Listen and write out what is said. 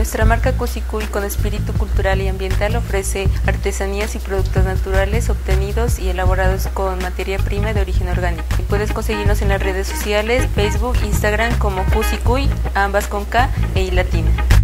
Nuestra marca Cusicuy, con espíritu cultural y ambiental, ofrece artesanías y productos naturales obtenidos y elaborados con materia prima de origen orgánico. Y puedes conseguirnos en las redes sociales, Facebook, Instagram como Cusicuy, ambas con K e I latina.